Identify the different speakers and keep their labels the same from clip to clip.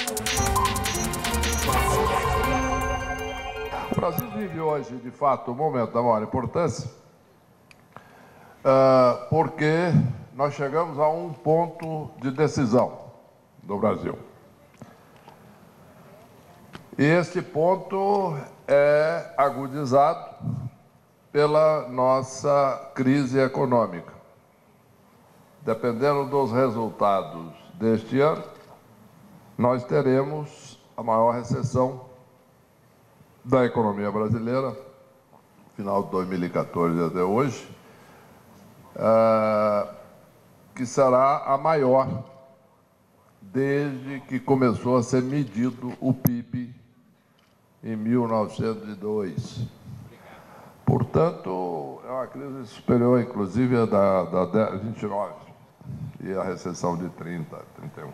Speaker 1: O Brasil vive hoje, de fato, um momento da maior importância, porque nós chegamos a um ponto de decisão do Brasil. E este ponto é agudizado pela nossa crise econômica. Dependendo dos resultados deste ano, nós teremos a maior recessão da economia brasileira, final de 2014 até hoje, que será a maior desde que começou a ser medido o PIB em 1902. Portanto, é uma crise superior, inclusive, a da 29 e a recessão de 30, 31.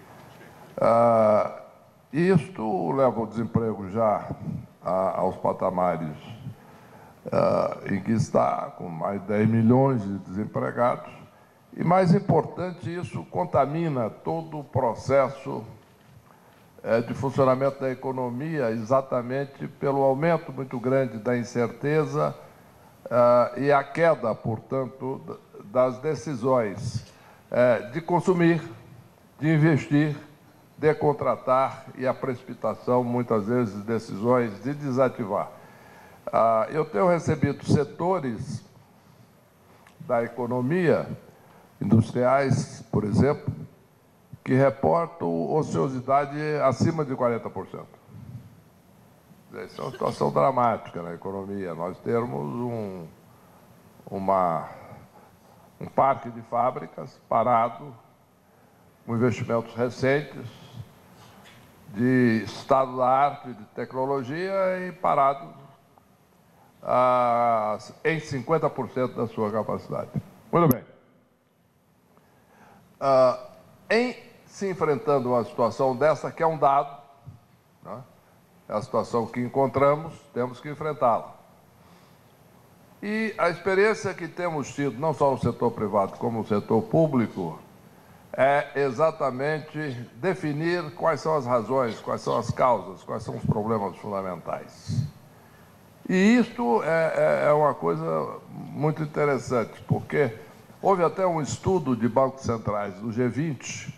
Speaker 1: Isto leva o desemprego já aos patamares em que está, com mais de 10 milhões de desempregados. E, mais importante, isso contamina todo o processo de funcionamento da economia, exatamente pelo aumento muito grande da incerteza e a queda, portanto, das decisões de consumir, de investir, de contratar e a precipitação, muitas vezes, de decisões de desativar. Eu tenho recebido setores da economia, industriais, por exemplo, que reportam ociosidade acima de 40%. Essa é uma situação dramática na economia. Nós temos um parque de fábricas parado, com investimentos recentes, de estado da arte, de tecnologia, e parado em 50% da sua capacidade. Muito bem. Em se enfrentando uma situação dessa, que é um dado, né? É a situação que encontramos, temos que enfrentá-la. E a experiência que temos tido, não só no setor privado, como no setor público, é exatamente definir quais são as razões, quais são as causas, quais são os problemas fundamentais. E isto é uma coisa muito interessante, porque houve até um estudo de bancos centrais do G20,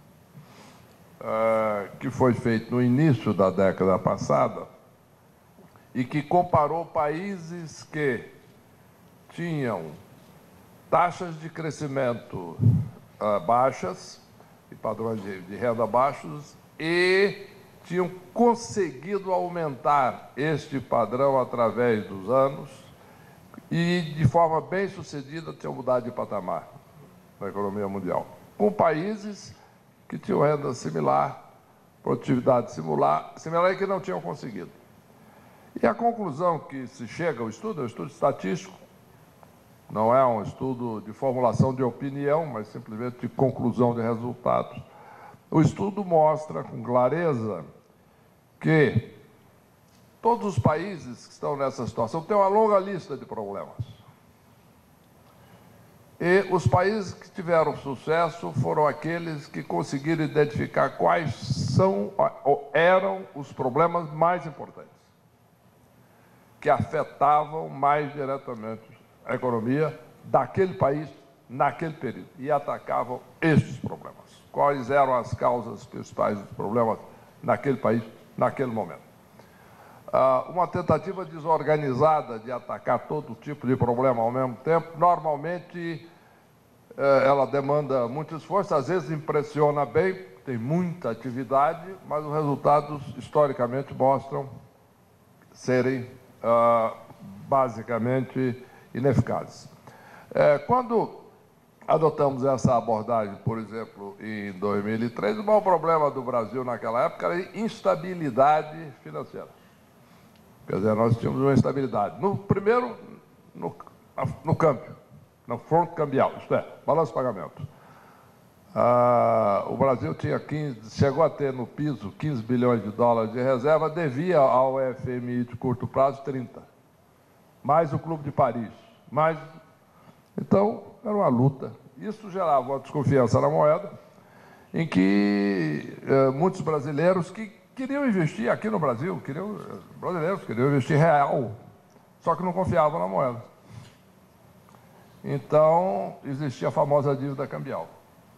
Speaker 1: que foi feito no início da década passada, e que comparou países que tinham taxas de crescimento baixas e padrões de renda baixos e tinham conseguido aumentar este padrão através dos anos e, de forma bem sucedida, tinham mudado de patamar na economia mundial, com países que tinham renda similar, produtividade similar e que não tinham conseguido. E a conclusão que se chega ao estudo, é um estudo estatístico, não é um estudo de formulação de opinião, mas simplesmente de conclusão de resultados. O estudo mostra com clareza que todos os países que estão nessa situação têm uma longa lista de problemas. E os países que tiveram sucesso foram aqueles que conseguiram identificar quais são ou eram os problemas mais importantes, que afetavam mais diretamente a economia daquele país naquele período e atacavam estes problemas. Quais eram as causas principais dos problemas naquele país, naquele momento? Uma tentativa desorganizada de atacar todo tipo de problema ao mesmo tempo, normalmente ela demanda muito esforço, às vezes impressiona bem, tem muita atividade, mas os resultados historicamente mostram serem basicamente ineficazes. Quando adotamos essa abordagem, por exemplo, em 2003, o maior problema do Brasil naquela época era a instabilidade financeira. Quer dizer, nós tínhamos uma instabilidade. Primeiro, no câmbio, no front cambial, isto é, balanço de pagamento. O Brasil chegou a ter no piso 15 bilhões de dólares de reserva, devia ao FMI de curto prazo 30, mais o Clube de Paris, então era uma luta. Isso gerava uma desconfiança na moeda em que muitos brasileiros que queriam investir aqui no Brasil, brasileiros queriam investir real, só que não confiavam na moeda. Então, existia a famosa dívida cambial.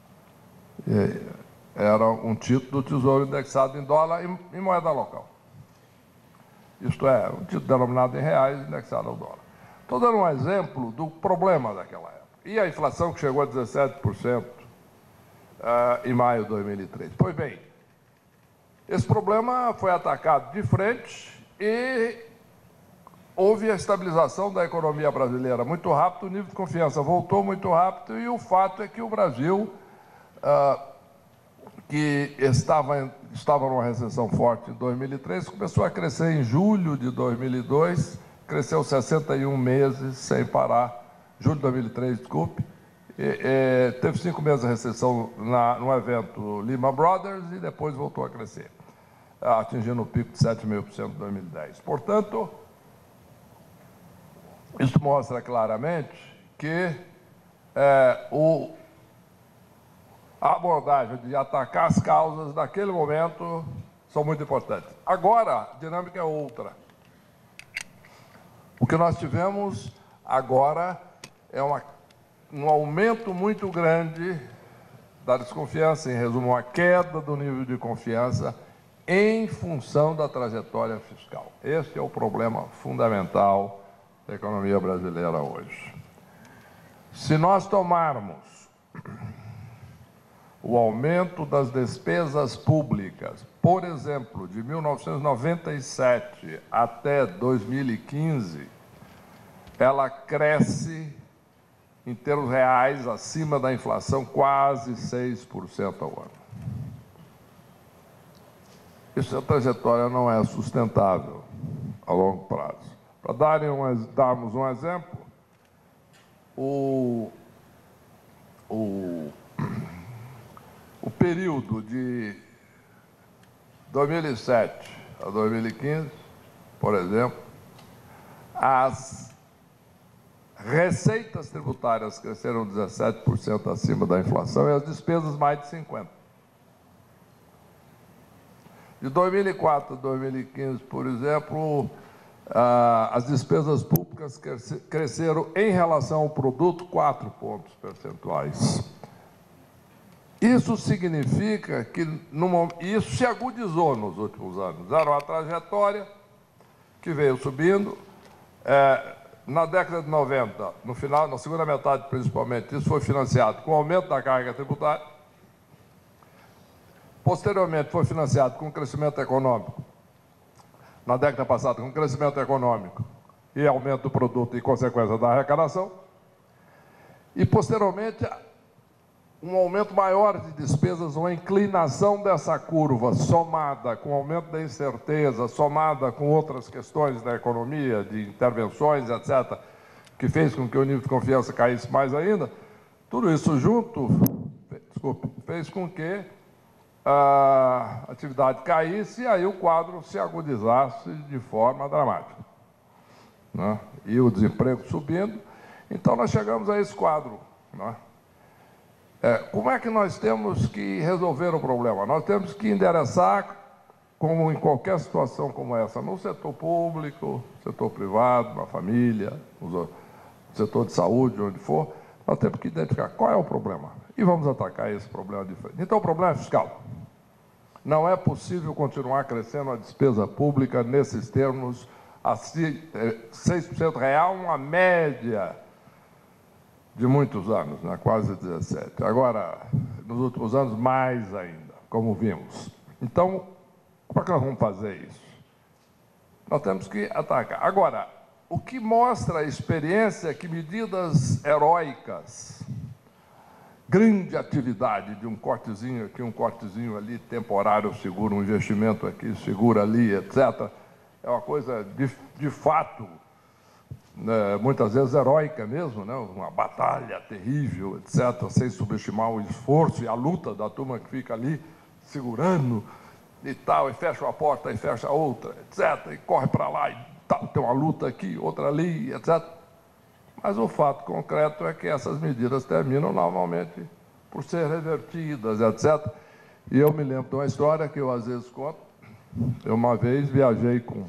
Speaker 1: Era um título do Tesouro indexado em dólar e moeda local. Isto é, um título denominado em reais indexado ao dólar. Estou dando um exemplo do problema daquela época. E a inflação que chegou a 17% em maio de 2003. Pois bem, esse problema foi atacado de frente e houve a estabilização da economia brasileira muito rápido, o nível de confiança voltou muito rápido e o fato é que o Brasil, que estava numa recessão forte em 2003, começou a crescer em julho de 2002, cresceu 61 meses sem parar, julho de 2003, desculpe, teve 5 meses de recessão no evento Lehman Brothers e depois voltou a crescer, atingindo o pico de 7,5% em 2010. Portanto, isso mostra claramente que a abordagem de atacar as causas naquele momento são muito importantes. Agora, a dinâmica é outra. O que nós tivemos agora é um aumento muito grande da desconfiança, em resumo, uma queda do nível de confiança em função da trajetória fiscal. Esse é o problema fundamental da economia brasileira hoje. Se nós tomarmos o aumento das despesas públicas, por exemplo, de 1997 até 2015, ela cresce, em termos reais, acima da inflação, quase 6% ao ano. Essa trajetória não é sustentável a longo prazo. Para darmos um exemplo, o período de 2007 a 2015, por exemplo, as receitas tributárias cresceram 17% acima da inflação e as despesas mais de 50%. De 2004 a 2015, por exemplo, as despesas públicas cresceram em relação ao produto 4 pontos percentuais. Isso significa que isso se agudizou nos últimos anos. Era uma trajetória que veio subindo. Na década de 90, no final, na segunda metade principalmente, isso foi financiado com o aumento da carga tributária. Posteriormente, foi financiado com o crescimento econômico. Na década passada, com crescimento econômico e aumento do produto e consequência da arrecadação. E, posteriormente, um aumento maior de despesas, uma inclinação dessa curva, somada com o aumento da incerteza, somada com outras questões da economia, de intervenções, etc., que fez com que o nível de confiança caísse mais ainda, tudo isso junto, fez com que a atividade caísse e aí o quadro se agudizasse de forma dramática, né? E o desemprego subindo. Então, nós chegamos a esse quadro, né? Como é que nós temos que resolver o problema? Nós temos que endereçar, como em qualquer situação como essa, no setor público, setor privado, na família, no setor de saúde, onde for, nós temos que identificar qual é o problema e vamos atacar esse problema de frente. Então, o problema é fiscal. Não é possível continuar crescendo a despesa pública nesses termos, assim, 6% real, uma média de muitos anos, né? Quase 17. Agora, nos últimos anos, mais ainda, como vimos. Então, como é que nós vamos fazer isso? Nós temos que atacar. Agora, o que mostra a experiência é que medidas heróicas, grande atividade de um cortezinho aqui, um cortezinho ali, temporário, segura um investimento aqui, segura ali, etc., é uma coisa de fato, muitas vezes heróica mesmo, né? Uma batalha terrível, etc., sem subestimar o esforço e a luta da turma que fica ali segurando e tal, e fecha uma porta e fecha outra, etc., e corre para lá e tal, tem uma luta aqui, outra ali, etc. Mas o fato concreto é que essas medidas terminam normalmente por ser revertidas, etc., E eu me lembro de uma história que eu às vezes conto. Eu uma vez viajei com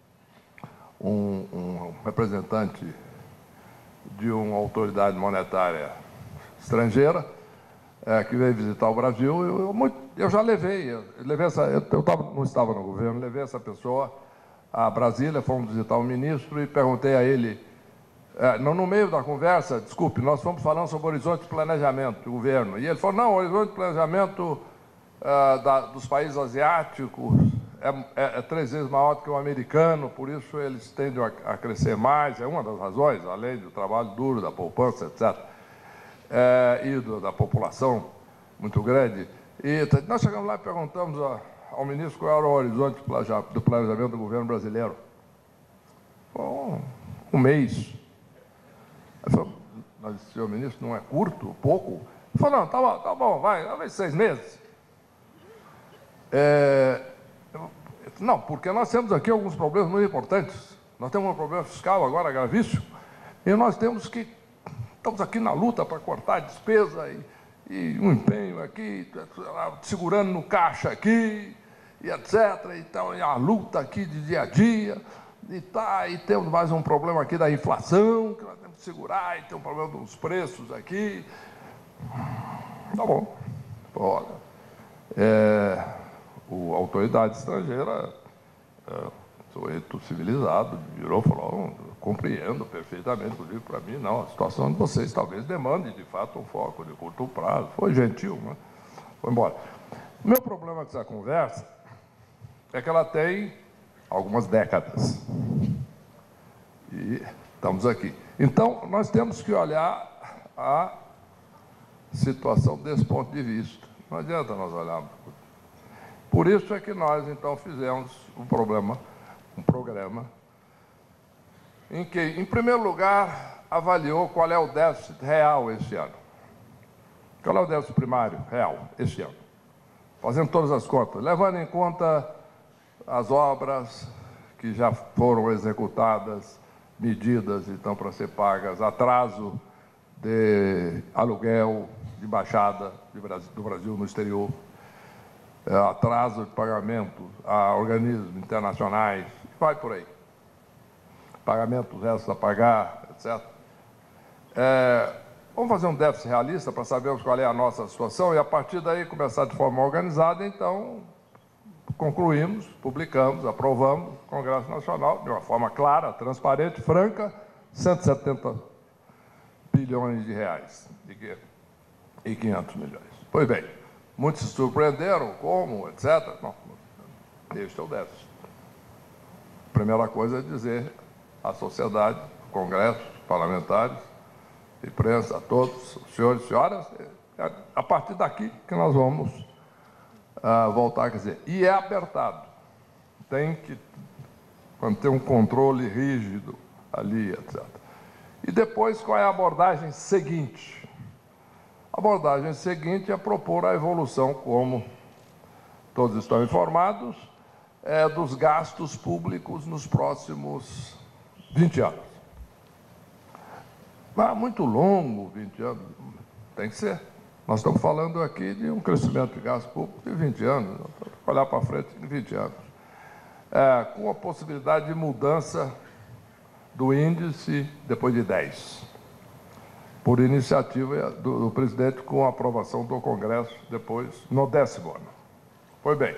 Speaker 1: um representante de uma autoridade monetária estrangeira, que veio visitar o Brasil. Eu já levei não estava no governo, levei essa pessoa a Brasília, fomos visitar o ministro e perguntei a ele, no meio da conversa, desculpe, nós fomos falando sobre o horizonte de planejamento do governo, e ele falou, não, o horizonte de planejamento dos países asiáticos é 3 vezes maior do que o americano, por isso eles tendem a crescer mais, é uma das razões, além do trabalho duro, da poupança, etc., e da população muito grande. E nós chegamos lá e perguntamos ao ministro qual era o horizonte do planejamento do governo brasileiro. Bom, um mês. Ele falou, mas, senhor ministro, não é curto, pouco? Ele falou, não, tá bom, vai 6 meses. Não, porque nós temos aqui alguns problemas muito importantes. Nós temos um problema fiscal agora gravíssimo, e nós estamos aqui na luta para cortar a despesa e um empenho aqui, segurando no caixa aqui, e etc. Então, e a luta aqui de dia a dia, e temos mais um problema aqui da inflação, que nós temos que segurar, e tem um problema dos preços aqui. Tá bom. Olha, a autoridade estrangeira, sujeito civilizado, virou e falou, compreendo perfeitamente, inclusive para mim, não, a situação de vocês talvez demande, de fato, um foco de curto prazo. Foi gentil, né? Foi embora. O meu problema com essa conversa é que ela tem algumas décadas. E estamos aqui. Então, nós temos que olhar a situação desse ponto de vista. Não adianta nós olharmos. Por isso é que nós, então, fizemos um programa em que, em primeiro lugar, avaliou qual é o déficit real esse ano. Qual é o déficit primário real esse ano? Fazendo todas as contas, levando em conta as obras que já foram executadas, medidas, então, para ser pagas, atraso de aluguel, de embaixada do Brasil no exterior, atraso de pagamento a organismos internacionais, vai por aí. Pagamentos restos a pagar, etc. Vamos fazer um déficit realista para sabermos qual é a nossa situação e, a partir daí, começar de forma organizada. Então, concluímos, publicamos, aprovamos no Congresso Nacional, de uma forma clara, transparente, franca, 170 bilhões de reais e 500 milhões. Pois bem, muitos se surpreenderam, como, etc. Não, este é o déficit. Primeira coisa é dizer à sociedade, Congresso, parlamentares, imprensa, a todos, senhores e senhoras, a partir daqui que nós vamos voltar a dizer. E é apertado. Tem que manter um controle rígido ali, etc. E depois, qual é a abordagem seguinte? A abordagem seguinte é propor a evolução, como todos estão informados, dos gastos públicos nos próximos 20 anos. Mas muito longo, 20 anos, tem que ser. Nós estamos falando aqui de um crescimento de gasto público de 20 anos, olhar para frente de 20 anos, com a possibilidade de mudança do índice depois de 10, por iniciativa do presidente, com a aprovação do Congresso depois, no 10º ano. Pois bem,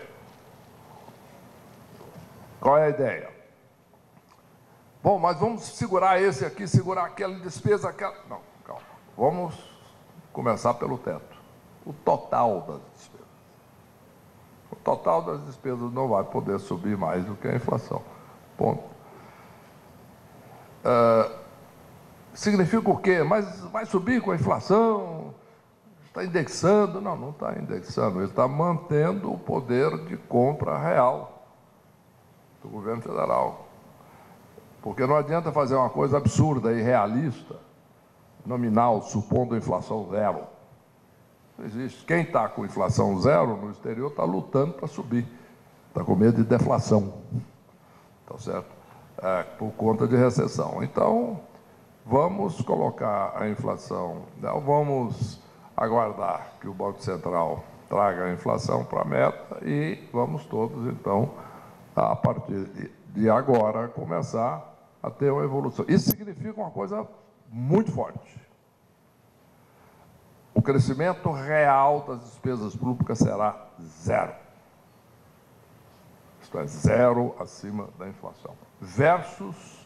Speaker 1: qual é a ideia? Bom, mas vamos segurar esse aqui, segurar aquela despesa, aquela... Não, calma. Vamos começar pelo teto. O total das despesas. O total das despesas não vai poder subir mais do que a inflação. Ponto. Significa o quê? Mas vai subir com a inflação? Está indexando? Não, não está indexando. Ele está mantendo o poder de compra real do governo federal. Porque não adianta fazer uma coisa absurda e irrealista, nominal, supondo a inflação zero. Não existe. Quem está com inflação zero no exterior está lutando para subir. Está com medo de deflação. Tá certo? Por conta de recessão. Então, vamos colocar a inflação, vamos aguardar que o Banco Central traga a inflação para a meta e vamos todos, então, a partir de agora, começar a ter uma evolução. Isso significa uma coisa muito forte. O crescimento real das despesas públicas será zero. Isto é, zero acima da inflação. Versus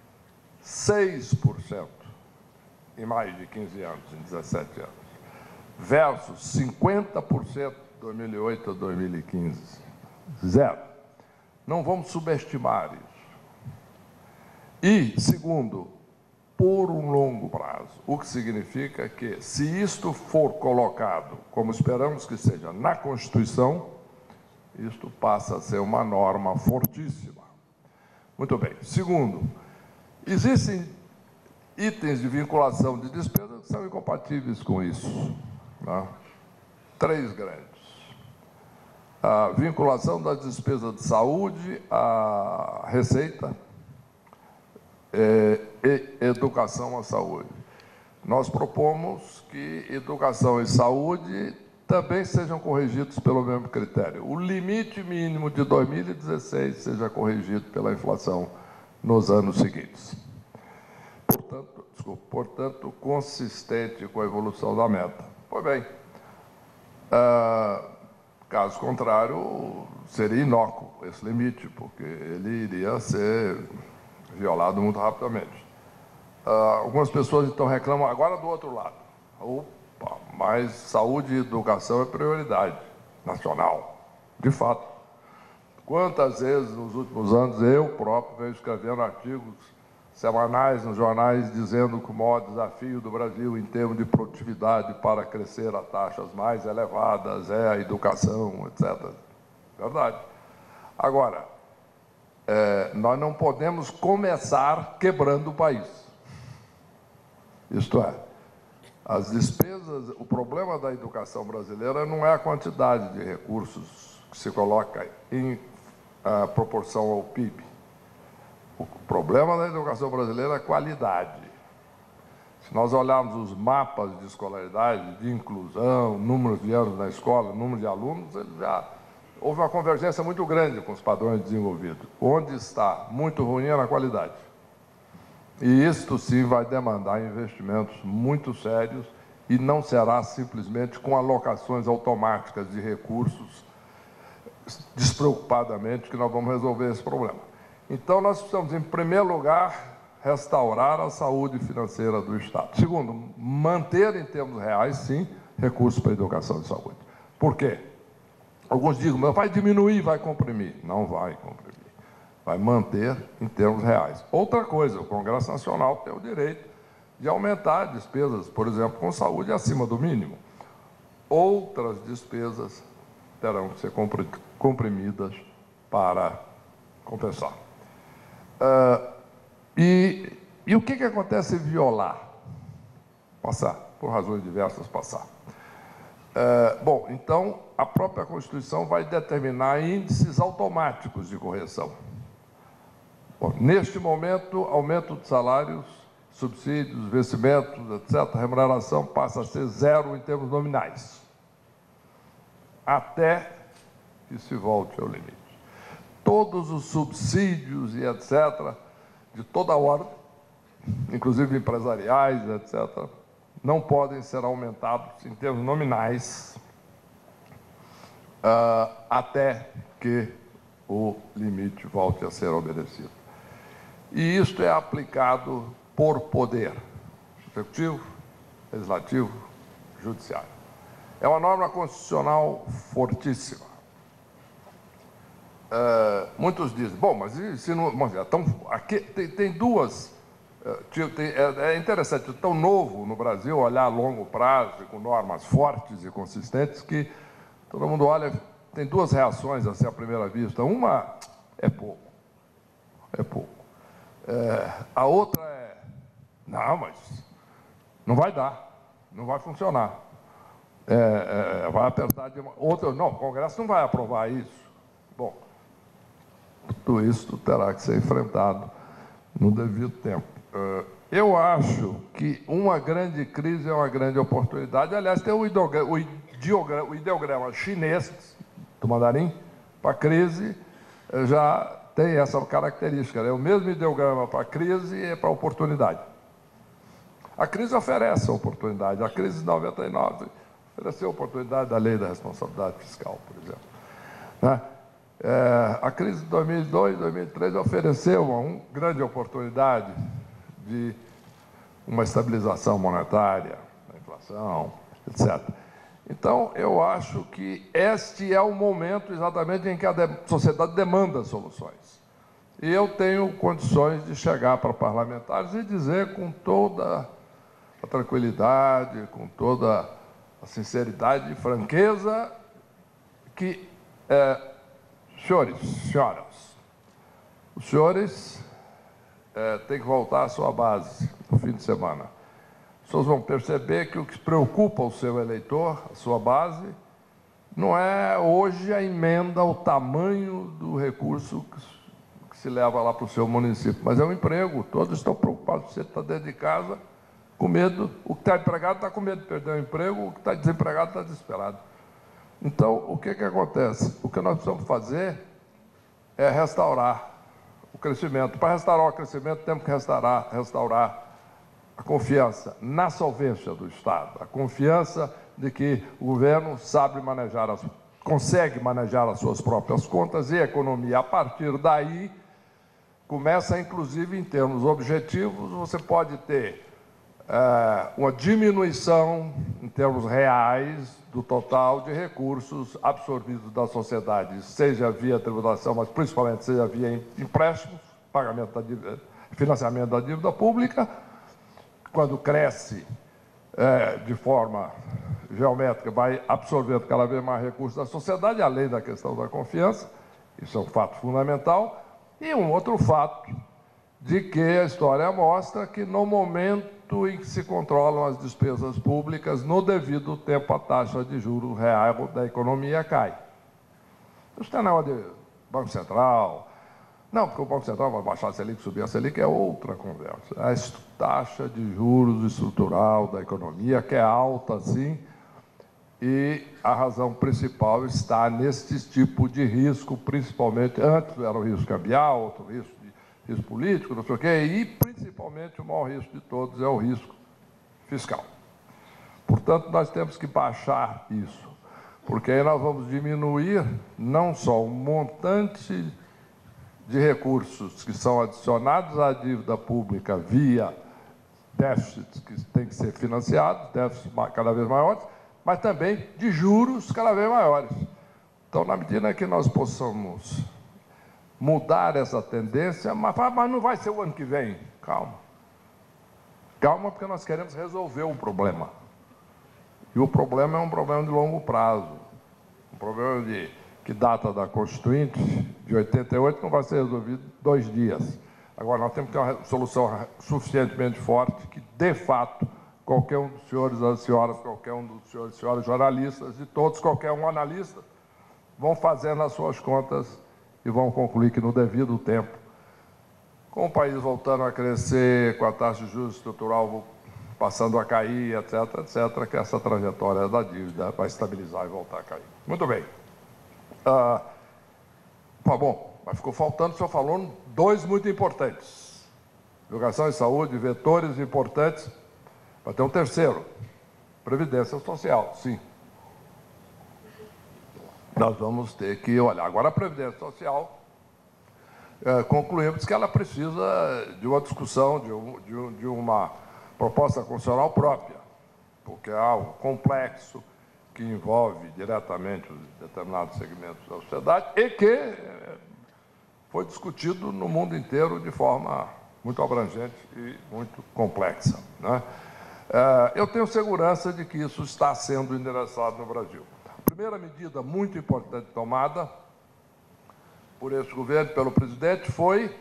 Speaker 1: 6% em mais de 15 anos, em 17 anos. Versus 50% de 2008 a 2015. Zero. Não vamos subestimar isso. E, segundo, por um longo prazo, o que significa que, se isto for colocado, como esperamos que seja, na Constituição, isto passa a ser uma norma fortíssima. Muito bem. Segundo, existem itens de vinculação de despesas que são incompatíveis com isso. Né? 3 grandes. A vinculação das despesas de saúde à receita e educação à saúde. Nós propomos que educação e saúde também sejam corrigidos pelo mesmo critério. O limite mínimo de 2016 seja corrigido pela inflação nos anos seguintes. Portanto, consistente com a evolução da meta. Pois bem, caso contrário, seria inócuo esse limite, porque ele iria ser violado muito rapidamente. Algumas pessoas, então, reclamam agora do outro lado. Opa, mas saúde e educação é prioridade nacional, de fato. Quantas vezes, nos últimos anos, eu próprio venho escrevendo artigos semanais nos jornais dizendo que o maior desafio do Brasil em termos de produtividade para crescer a taxas mais elevadas é a educação, etc. Verdade. Agora, nós não podemos começar quebrando o país. Isto é, as despesas, o problema da educação brasileira não é a quantidade de recursos que se coloca em proporção ao PIB. O problema da educação brasileira é a qualidade. Se nós olharmos os mapas de escolaridade, de inclusão, números de anos na escola, número de alunos, houve uma convergência muito grande com os padrões desenvolvidos. Onde está muito ruim é na qualidade. E isto, sim, vai demandar investimentos muito sérios e não será simplesmente com alocações automáticas de recursos despreocupadamente que nós vamos resolver esse problema. Então, nós precisamos, em primeiro lugar, restaurar a saúde financeira do Estado. Segundo, manter em termos reais, sim, recursos para a educação e saúde. Por quê? Alguns dizem, mas vai diminuir, vai comprimir. Não vai comprimir. Vai manter em termos reais. Outra coisa, o Congresso Nacional tem o direito de aumentar despesas, por exemplo, com saúde acima do mínimo. Outras despesas terão que ser comprimidas para compensar. E o que acontece se violar? Passar, por razões diversas, passar. Bom, então, a própria Constituição vai determinar índices automáticos de correção. Bom, neste momento, aumento de salários, subsídios, vencimentos, etc., a remuneração passa a ser zero em termos nominais, até que se volte ao limite. Todos os subsídios e etc., de toda ordem, inclusive empresariais, etc., não podem ser aumentados em termos nominais até que o limite volte a ser obedecido. E isto é aplicado por poder executivo, legislativo, judiciário. É uma norma constitucional fortíssima. Muitos dizem, bom, mas se não, então, aqui tem duas. É interessante, é tão novo no Brasil olhar a longo prazo, com normas fortes e consistentes, que todo mundo olha, tem duas reações assim à primeira vista. Uma é pouco, a outra é, não, mas não vai dar, não vai funcionar, vai apertar de uma... Outra, não, o Congresso não vai aprovar isso. Bom, tudo isso terá que ser enfrentado no devido tempo. Eu acho que uma grande crise é uma grande oportunidade. Aliás, tem o o ideograma chinês do mandarim para a crise já tem essa característica. É o mesmo ideograma para a crise e para a oportunidade. A crise oferece a oportunidade. A crise de 99 ofereceu a oportunidade da lei da responsabilidade fiscal, por exemplo. Né? A crise de 2002, 2003 ofereceu uma grande oportunidade de uma estabilização monetária, da inflação, etc. Então, eu acho que este é o momento exatamente em que a sociedade demanda soluções. E eu tenho condições de chegar para parlamentares e dizer com toda a tranquilidade, com toda a sinceridade e franqueza que, senhores, senhoras, os senhores têm que voltar à sua base no fim de semana. As pessoas vão perceber que o que preocupa o seu eleitor, a sua base, não é hoje a emenda, o tamanho do recurso que se leva lá para o seu município, mas é o emprego. Todos estão preocupados. Você está dentro de casa com medo, o que está empregado está com medo de perder o emprego, o que está desempregado está desesperado. Então, o que acontece? O que nós precisamos fazer é restaurar o crescimento. Para restaurar o crescimento, temos que restaurar a confiança na solvência do Estado, a confiança de que o governo consegue manejar as suas próprias contas e a economia. A partir daí, começa, inclusive, em termos objetivos, você pode ter uma diminuição, em termos reais, do total de recursos absorvidos da sociedade, seja via tributação, mas principalmente seja via empréstimos, pagamento da dívida, financiamento da dívida pública. Quando cresce de forma geométrica, vai absorvendo cada vez mais recursos da sociedade, além da questão da confiança, isso é um fato fundamental. E um outro fato, de que a história mostra que no momento em que se controlam as despesas públicas, no devido tempo a taxa de juros real da economia cai. Isso não é negócio de Banco Central. Não, porque o Banco Central vai baixar a Selic, subir a Selic, é outra conversa. A taxa de juros estrutural da economia, que é alta, sim, e a razão principal está nesse tipo de risco, principalmente, antes era o risco cambial, outro risco político, não sei o quê, e principalmente o maior risco de todos é o risco fiscal. Portanto, nós temos que baixar isso, porque aí nós vamos diminuir não só o montante de recursos que são adicionados à dívida pública via déficits que têm que ser financiados, déficits cada vez maiores, mas também de juros cada vez maiores. Então, na medida que nós possamos mudar essa tendência, mas não vai ser o ano que vem. Calma. Calma, porque nós queremos resolver o problema. E o problema é um problema de longo prazo. Um problema que data da Constituinte, de 88, não vai ser resolvido em 2 dias. Agora, nós temos que ter uma solução suficientemente forte que, de fato, qualquer um dos senhores e das senhoras, qualquer um dos senhores e senhoras jornalistas, e todos, qualquer um analista, vão fazendo as suas contas e vão concluir que, no devido tempo, com o país voltando a crescer, com a taxa de juros estrutural passando a cair, etc., etc., que essa trajetória da dívida vai estabilizar e voltar a cair. Muito bem. Bom, mas ficou faltando, o senhor falou, 2 muito importantes. Educação e saúde, vetores importantes. Vai ter um terceiro. Previdência social, sim. Nós vamos ter que olhar. Agora, a Previdência Social, concluímos que ela precisa de uma discussão, de uma proposta constitucional própria, porque é algo complexo, que envolve diretamente determinados segmentos da sociedade e que foi discutido no mundo inteiro de forma muito abrangente e muito complexa, né? Eu tenho segurança de que isso está sendo endereçado no Brasil. A primeira medida muito importante tomada por esse governo, pelo presidente, foi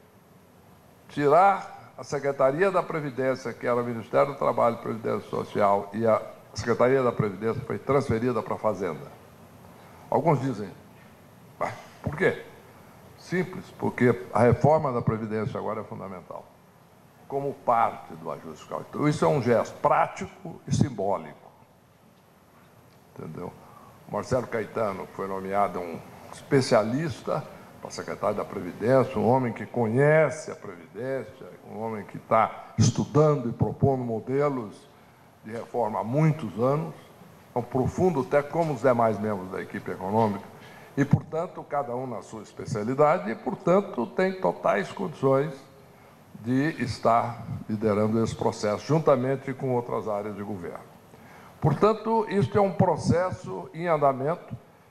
Speaker 1: tirar a Secretaria da Previdência, que era o Ministério do Trabalho e Previdência Social, e a Secretaria da Previdência foi transferida para a Fazenda. Alguns dizem, por quê? Simples, porque a reforma da Previdência agora é fundamental, como parte do ajuste fiscal. Então, isso é um gesto prático e simbólico. entendeu? Marcelo Caetano foi nomeado um especialista para secretário da Previdência, um homem que conhece a Previdência, um homem que está estudando e propondo modelos de reforma há muitos anos, é um profundo técnico, como os demais membros da equipe econômica, e, portanto, cada um na sua especialidade, e, portanto, tem totais condições de estar liderando esse processo, juntamente com outras áreas de governo. Portanto, isto é um processo em andamento.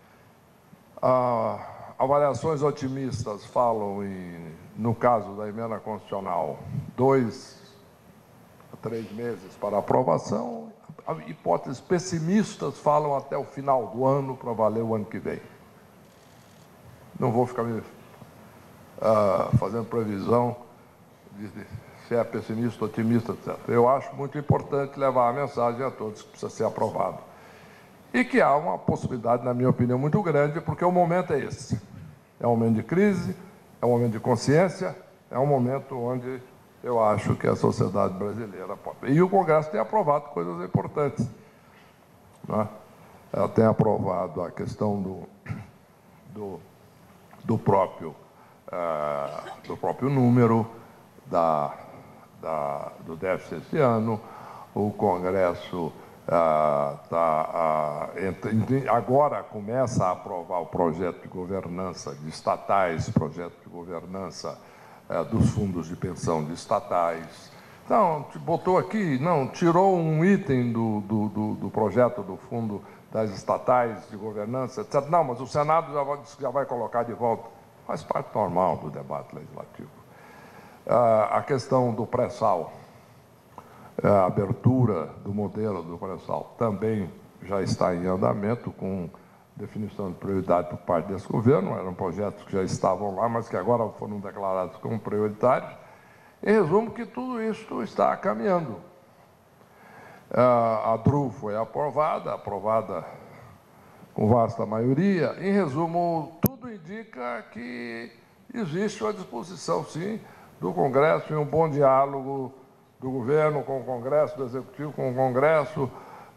Speaker 1: Avaliações otimistas falam, no caso da emenda constitucional, 2 a 3 meses para aprovação. Hipóteses pessimistas falam até o final do ano, para valer o ano que vem. Não vou ficar fazendo previsão de se é pessimista, otimista, etc. Eu acho muito importante levar a mensagem a todos que precisa ser aprovado. E que há uma possibilidade, na minha opinião, muito grande, porque o momento é esse. É um momento de crise, é um momento de consciência, é um momento onde eu acho que a sociedade brasileira pode... E o Congresso tem aprovado coisas importantes, né? Ela tem aprovado a questão do próprio número do déficit esse ano. O Congresso agora começa a aprovar o projeto de governança de estatais, projeto de governança dos fundos de pensão de estatais. Então, botou aqui, não, tirou um item do projeto do fundo das estatais de governança, etc. Não, mas o Senado já vai colocar de volta. Faz parte normal do debate legislativo. A questão do pré-sal, a abertura do modelo do pré-sal também já está em andamento, com definição de prioridade por parte desse governo. Eram projetos que já estavam lá, mas que agora foram declarados como prioritários. Em resumo, que tudo isso está caminhando. A DRU foi aprovada com vasta maioria. Em resumo, tudo indica que existe uma disposição, sim, do Congresso e um bom diálogo do governo com o Congresso, do Executivo com o Congresso,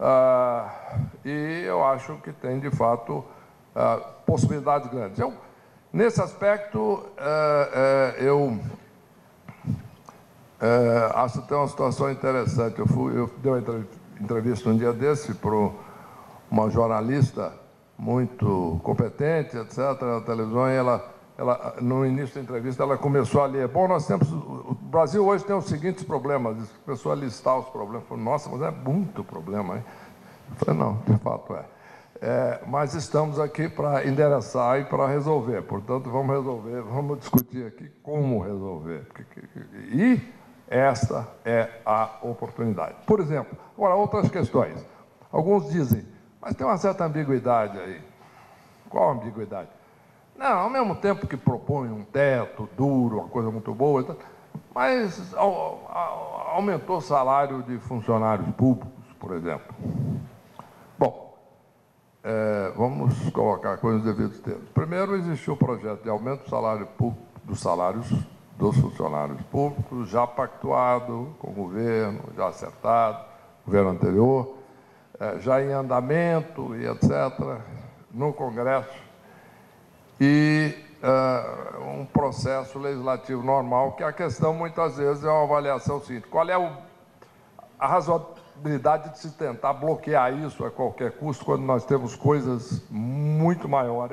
Speaker 1: e eu acho que tem, de fato, possibilidades grandes. Nesse aspecto, eu acho que tem uma situação interessante. Eu dei uma entrevista um dia desse para uma jornalista muito competente, etc., na televisão, e ela, no início da entrevista, ela começou a ler. Bom, o Brasil hoje tem os seguintes problemas. Começou a listar os problemas. Falei, nossa, mas é muito problema, hein? Eu falei, não, de fato é. Mas estamos aqui para endereçar e para resolver. Portanto, vamos resolver, vamos discutir aqui como resolver. E esta é a oportunidade. Por exemplo, agora, outras questões. Alguns dizem, mas tem uma certa ambiguidade aí. Qual a ambiguidade? Não, ao mesmo tempo que propõe um teto duro, uma coisa muito boa, mas aumentou o salário de funcionários públicos, por exemplo. Bom, vamos colocar coisas devidos termos. Primeiro, existiu o projeto de aumento do salário público, dos salários dos funcionários públicos, já pactuado com o governo, já acertado, governo anterior, já em andamento e etc., no Congresso, e um processo legislativo normal, que a questão, muitas vezes, é uma avaliação seguinte: qual é a razoabilidade de se tentar bloquear isso a qualquer custo, quando nós temos coisas muito maiores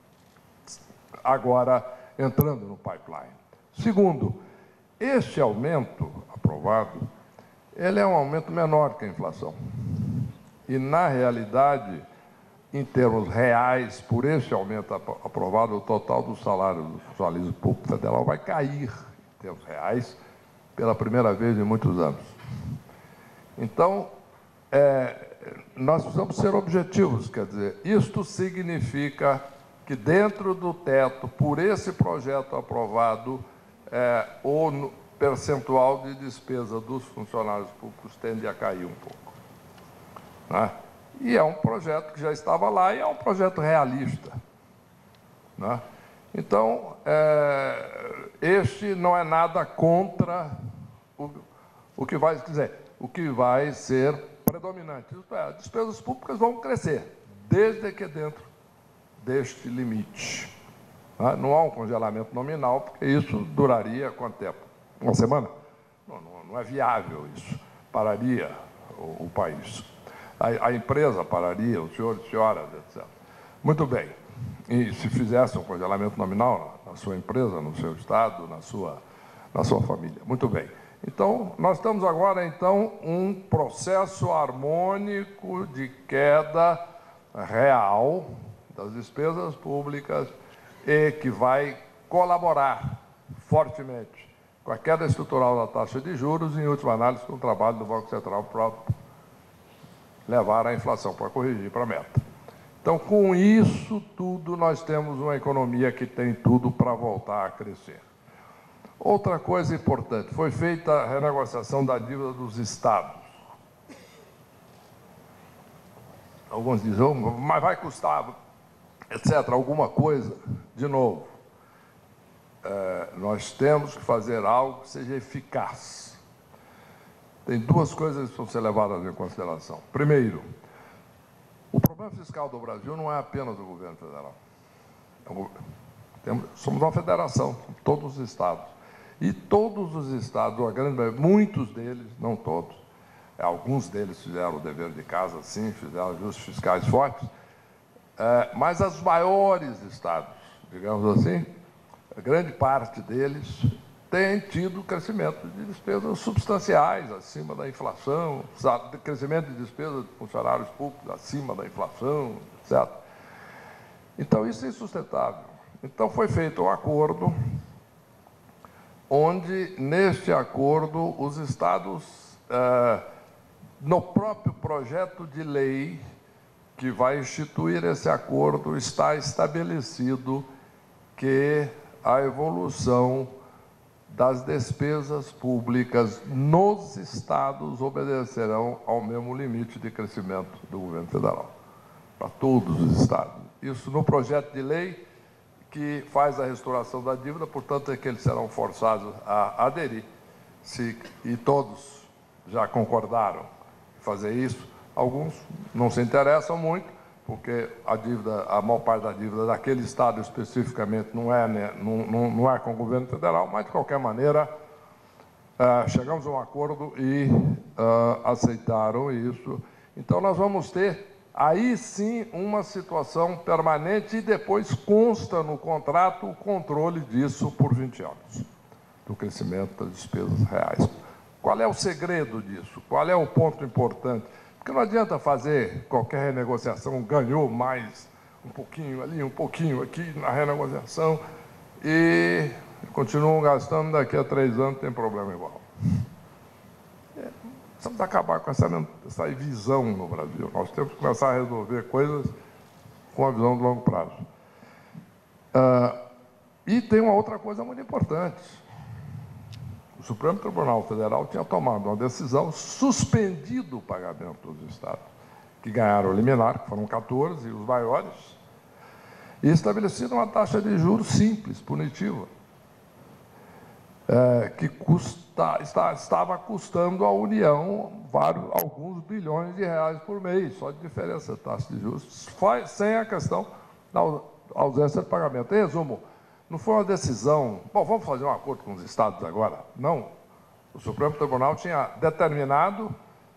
Speaker 1: agora entrando no pipeline. Segundo, este aumento aprovado, ele é um aumento menor que a inflação. E, na realidade, em termos reais, por esse aumento aprovado, o total do salário do funcionalismo público federal vai cair, em termos reais, pela primeira vez em muitos anos. Então, nós precisamos ser objetivos, quer dizer, isto significa que dentro do teto, por esse projeto aprovado, o percentual de despesa dos funcionários públicos tende a cair um pouco, né? E é um projeto que já estava lá e é um projeto realista, né? Então, este não é nada contra o que vai ser predominante. Isto é, as despesas públicas vão crescer. desde que dentro deste limite. Não há um congelamento nominal, porque isso duraria quanto tempo? Uma semana? Não é viável isso. Pararia o país. A empresa pararia, os senhores e senhoras, etc. Muito bem. E se fizesse um congelamento nominal na sua empresa, no seu estado, na sua família. Muito bem. Então, nós estamos agora, um processo harmônico de queda real das despesas públicas e que vai colaborar fortemente com a queda estrutural da taxa de juros e, em última análise, com o trabalho do Banco Central para levar a inflação, para corrigir para a meta. Então, com isso tudo, nós temos uma economia que tem tudo para voltar a crescer. Outra coisa importante, foi feita a renegociação da dívida dos estados. Alguns dizem, mas vai custar, etc., alguma coisa. De novo, nós temos que fazer algo que seja eficaz. Tem duas coisas que precisam ser levadas em consideração. Primeiro, o problema fiscal do Brasil não é apenas do governo federal. Somos uma federação, todos os estados. E todos os estados, muitos deles, não todos, alguns deles fizeram o dever de casa, sim, fizeram ajustes fiscais fortes, mas os maiores estados, digamos assim, a grande parte deles tem tido crescimento de despesas substanciais acima da inflação, crescimento de despesas de funcionários públicos acima da inflação, etc. Então, isso é insustentável. Então, foi feito um acordo onde, neste acordo, os estados, no próprio projeto de lei que vai instituir esse acordo, está estabelecido que a evolução das despesas públicas nos estados obedecerão ao mesmo limite de crescimento do governo federal, para todos os estados. Isso no projeto de lei que faz a restauração da dívida, portanto, é que eles serão forçados a aderir. E todos já concordaram em fazer isso. Alguns não se interessam muito, porque a maior parte da dívida daquele estado especificamente não é com o governo federal, mas, de qualquer maneira, chegamos a um acordo e aceitaram isso. Então, nós vamos ter, aí sim, uma situação permanente e depois consta no contrato o controle disso por 20 anos, do crescimento das despesas reais. Qual é o segredo disso? Qual é o ponto importante? Porque não adianta fazer qualquer renegociação, ganhou mais um pouquinho ali, um pouquinho aqui na renegociação e continuam gastando, daqui a 3 anos tem problema igual. Precisamos acabar com essa visão no Brasil. Nós temos que começar a resolver coisas com a visão de longo prazo. E tem uma outra coisa muito importante. O Supremo Tribunal Federal tinha tomado uma decisão suspendido o pagamento dos estados, que ganharam o liminar, que foram 14, os maiores, e estabelecido uma taxa de juros simples, punitiva, que estava custando à União alguns bilhões de reais por mês, só de diferença da taxa de juros, sem a questão da ausência de pagamento. Em resumo, não foi uma decisão, vamos fazer um acordo com os estados agora? Não. O Supremo Tribunal tinha determinado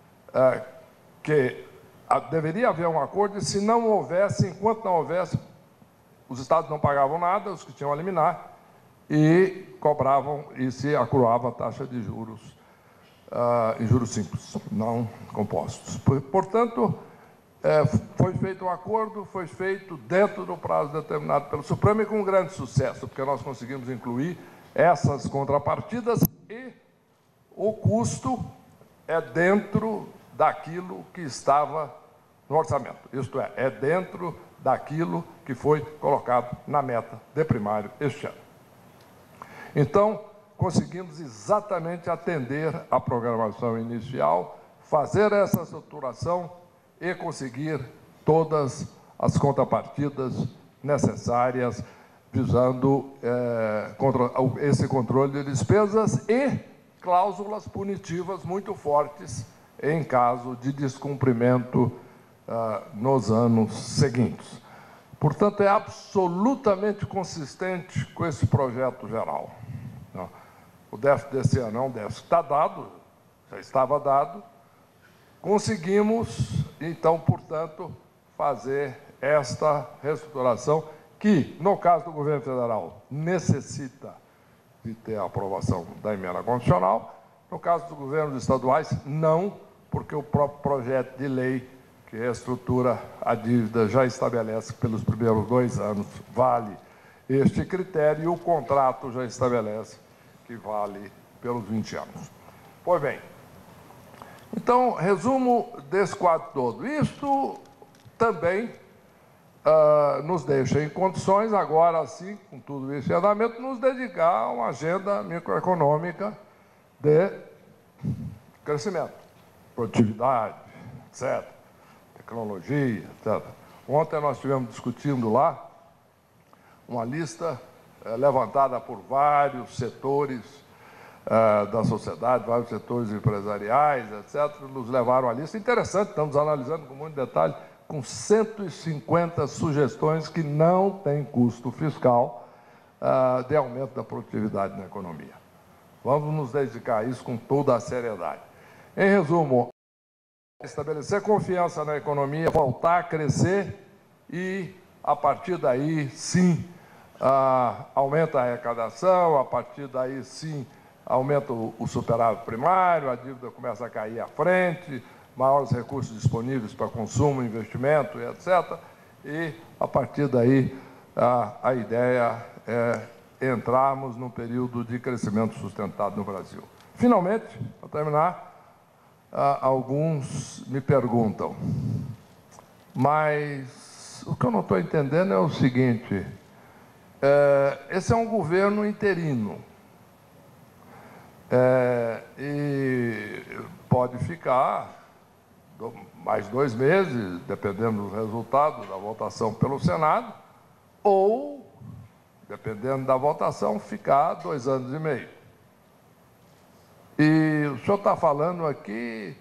Speaker 1: que deveria haver um acordo e, se não houvesse, enquanto não houvesse, os estados não pagavam nada, os que tinham a liminar, e cobravam e se acruava a taxa de juros em juros simples, não compostos. Portanto, foi feito um acordo, foi feito dentro do prazo determinado pelo Supremo e com grande sucesso, porque nós conseguimos incluir essas contrapartidas e o custo é dentro daquilo que estava no orçamento. Isto é dentro daquilo que foi colocado na meta de primário este ano. Então, conseguimos exatamente atender a programação inicial, fazer essa estruturação e conseguir todas as contrapartidas necessárias, visando esse controle de despesas e cláusulas punitivas muito fortes em caso de descumprimento nos anos seguintes. Portanto, é absolutamente consistente com esse projeto geral. O déficit desse ano é um déficit que está dado, já estava dado. Conseguimos, então, portanto, fazer esta reestruturação que, no caso do governo federal, necessita de ter a aprovação da emenda constitucional. No caso dos governos estaduais, não, porque o próprio projeto de lei que reestrutura a dívida já estabelece que pelos primeiros 2 anos vale este critério e o contrato já estabelece que vale pelos 20 anos. Pois bem, então, resumo desse quadro todo. Isto também nos deixa em condições, agora sim, com tudo isso em andamento, nos dedicar a uma agenda microeconômica de crescimento, produtividade, etc., tecnologia, etc. Ontem nós estivemos discutindo lá uma lista levantada por vários setores da sociedade, vários setores empresariais, etc., nos levaram a lista. Interessante, estamos analisando com muito detalhe, com 150 sugestões que não têm custo fiscal de aumento da produtividade na economia. Vamos nos dedicar a isso com toda a seriedade. Em resumo, estabelecer confiança na economia, voltar a crescer e, a partir daí, sim, aumenta a arrecadação, a partir daí, sim, aumenta o superávit primário, a dívida começa a cair à frente, maiores recursos disponíveis para consumo, investimento, etc. E, a partir daí, a ideia é entrarmos num período de crescimento sustentado no Brasil. Finalmente, para terminar, alguns me perguntam, mas o que eu não estou entendendo é o seguinte, esse é um governo interino, e pode ficar mais 2 meses, dependendo dos resultados da votação pelo Senado, ou, dependendo da votação, ficar 2 anos e meio. E o senhor está falando aqui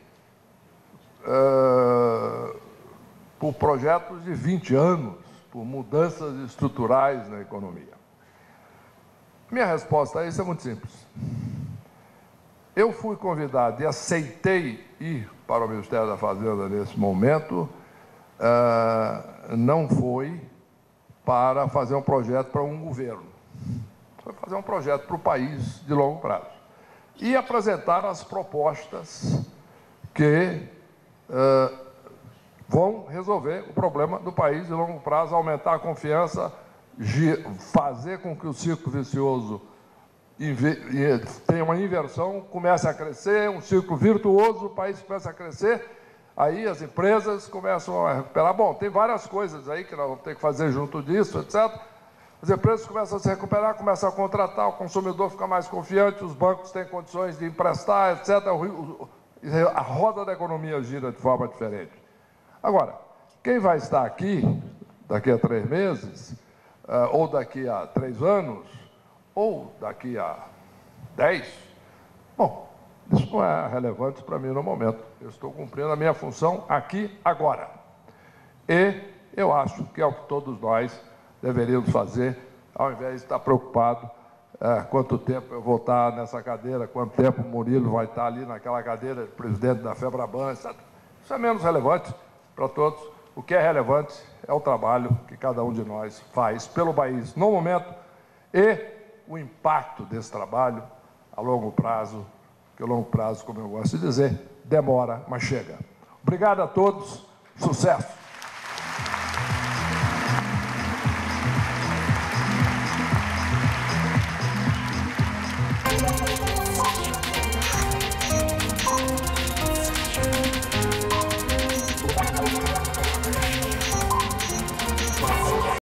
Speaker 1: por projetos de 20 anos, por mudanças estruturais na economia. Minha resposta a isso é muito simples. Eu fui convidado e aceitei ir para o Ministério da Fazenda nesse momento, não foi para fazer um projeto para um governo, foi fazer um projeto para o país de longo prazo. E apresentar as propostas que vão resolver o problema do país de longo prazo, aumentar a confiança, fazer com que o ciclo vicioso tenha uma inversão, comece a crescer, um ciclo virtuoso, o país começa a crescer, aí as empresas começam a recuperar. Bom, tem várias coisas aí que nós vamos ter que fazer junto disso, etc. As empresas começam a se recuperar, começam a contratar, o consumidor fica mais confiante, os bancos têm condições de emprestar, etc. A roda da economia gira de forma diferente. Agora, quem vai estar aqui daqui a 3 meses, ou daqui a 3 anos, ou daqui a 10, bom, isso não é relevante para mim no momento. Eu estou cumprindo a minha função aqui, agora. E eu acho que é o que todos nós deveríamos fazer, ao invés de estar preocupado quanto tempo eu vou estar nessa cadeira, quanto tempo o Murilo vai estar ali naquela cadeira de presidente da FEBRABAN, etc. Isso é menos relevante para todos. O que é relevante é o trabalho que cada um de nós faz pelo país no momento e o impacto desse trabalho a longo prazo, que a longo prazo, como eu gosto de dizer, demora, mas chega. Obrigado a todos, sucesso!